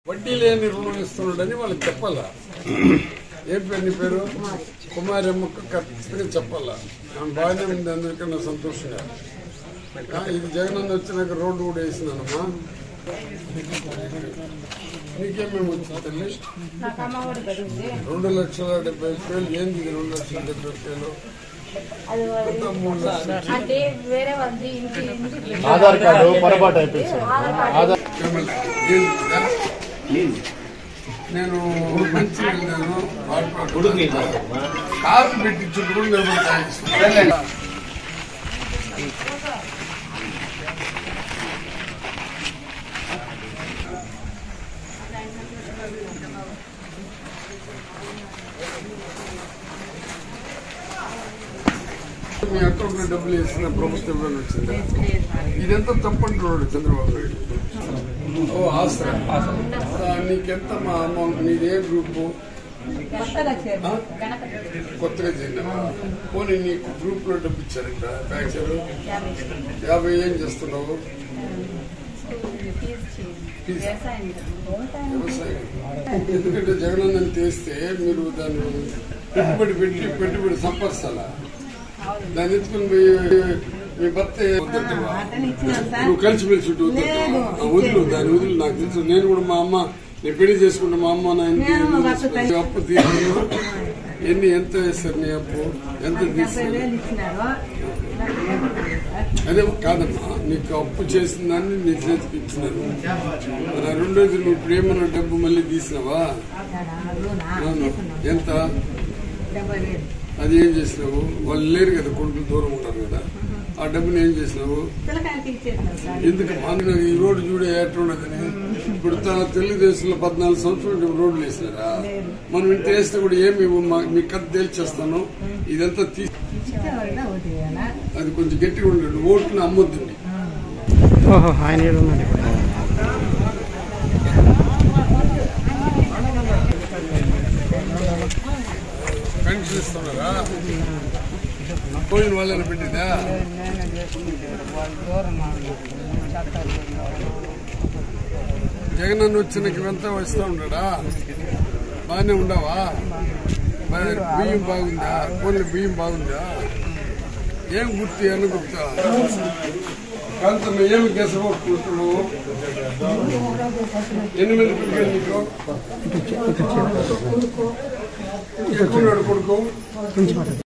వడ్డీ లేని రుణం ఇస్తున్నాడని వాళ్ళకి చెప్పాలా. ఏం పేరు నీ పేరు? కుమారమ్మకు ఖచ్చితంగా చెప్పాలా. నాకు బాగానే ఉంది, అందరికన్నా సంతోషంగా. ఇది జగనన్న వచ్చినాక రోడ్డు కూడా వేసినానమ్మా. నీకేమేమి వచ్చింది తల్లి? 2,70,000. ఏంది 2,70,000? ఆధార్ కార్డు పొరపాటు అయిపోయింది. నేను మంచి వెళ్ళాను, కారు పెట్టి చుట్టూ నిలబడతాను. మీ అకౌంట్ లో డబ్బులు వేసిన ప్రభుత్వం వచ్చిందా? ఇదంతా తప్పంటున్నాడు చంద్రబాబు నాయుడు. ఓ ఆసరా, నీకెంత మా అమౌంట్? నీదే గ్రూపు? కొత్తగా చేరినావా? పోనీ నీకు గ్రూప్ లో డబ్బు ఇచ్చారంట బ్యాక్చర్ 50. ఏం చేస్తున్నావు? వ్యవసాయం. ఎందుకంటే జగనన్నని తీస్తే మీరు దాన్ని పెట్టుబడి సంపర్చాలా. దాన్ని ఎత్తుకుని మీ భర్త నువ్వు కలిసిమెలిసి వదులు, దాన్ని వదులు. నాకు తెలుసు, నేను కూడా మా అమ్మ, నేను పెళ్లి చేసుకుంటే మా అమ్మ నాయన అప్పు తీరు. ఎంత వేస్తారు నీ అప్పు? ఎంత తీస్తారు? అదే కాదమ్మా, నీకు అప్పు చేసిన దాన్ని నీ చేతికి ఇచ్చినారు. మరి 2 రోజులు నువ్వు ఇప్పుడు ఏమన్నా డబ్బు మళ్ళీ తీసినావా? ఎంత? అది ఏం చేసినావు? వాళ్ళు లేరు కదా, కొడుకులు దూరం ఉంటారు కదా. ఆ డబ్బుని ఏం చేసినావు? ఎందుకు ఈ రోడ్డు చూడే ఎట్లుండదని. ఇప్పుడు తెలుగుదేశంలో 14 సంవత్సరాలు రోడ్లు వేసినారా? మనం ఇంత వేస్తే కూడా ఏమి మీ కథ తేల్చేస్తాను. ఇదంతా తీసి అది కొంచెం గట్టిగా ఉండదు. ఓట్లు అమ్మొద్దండి. పెన్షన్ ఇస్తున్నారా? పోయిన వాళ్ళని పెట్టిందా? జగనన్న వచ్చినాక ఇవంతా వస్తూ ఉన్నాడా? బాగానే ఉండవా? బియ్యం బాగుందా? కొన్ని బియ్యం బాగుందా? ఏం గుర్తు అని గుర్తా? కాంతం ఏమి గెసగొట్టుకుంటున్నావు? 8 పిల్లలు నీకు? ఎక్కువ కొడుకు